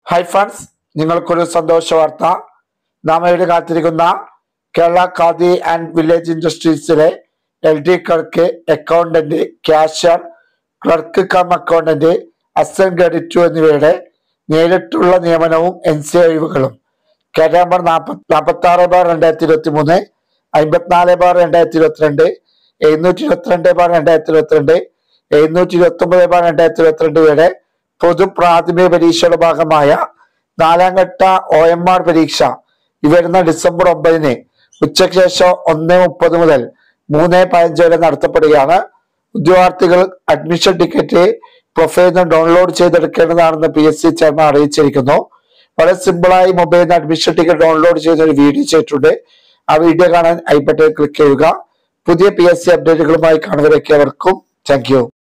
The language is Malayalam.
ഹായ് ഫ്രണ്ട്സ്, നിങ്ങൾക്കൊരു സന്തോഷ വാർത്ത. നാം ഇവിടെ കാത്തിരിക്കുന്ന കേരള ഖാദി ആൻഡ് വില്ലേജ് ഇൻഡസ്ട്രീസിലെ LD clerk, accountant, cashier, clerk cum accountant, assistant grade 2 എന്നിവയുടെ നേരിട്ടുള്ള നിയമനവും NC ഒഴിവുകളും കേരള നമ്പർ 46/2023, 54/2022, 722/2022, 729/2022 വരെ പൊതു പ്രാഥമിക പരീക്ഷയുടെ ഭാഗമായ 4ാം ഘട്ട OMR പരീക്ഷ വരുന്ന ഡിസംബർ 9-ന് ഉച്ചയ്ക്ക് ശേഷം 1:30 മുതൽ 3:15 വരെ നടത്തപ്പെടുകയാണ്. ഉദ്യോഗാർത്ഥികൾ അഡ്മിഷൻ ടിക്കറ്റ് പ്രൊഫൈലിൽ നിന്ന് ഡൗൺലോഡ് ചെയ്തെടുക്കേണ്ടതാണെന്ന് PSC ചെയർമാൻ അറിയിച്ചിരിക്കുന്നു. വളരെ സിമ്പിളായി മൊബൈലിൽ നിന്ന് അഡ്മിഷൻ ടിക്കറ്റ് ഡൗൺലോഡ് ചെയ്യുന്ന ഒരു വീഡിയോ ചെയ്തിട്ടുണ്ട്. ആ വീഡിയോ കാണാൻ ഐ ബട്ടണിൽ ക്ലിക്ക് ചെയ്യുക. പുതിയ PSC അപ്ഡേറ്റുകളുമായി കാണുന്നവരൊക്കെ അവർക്കും താങ്ക് യു.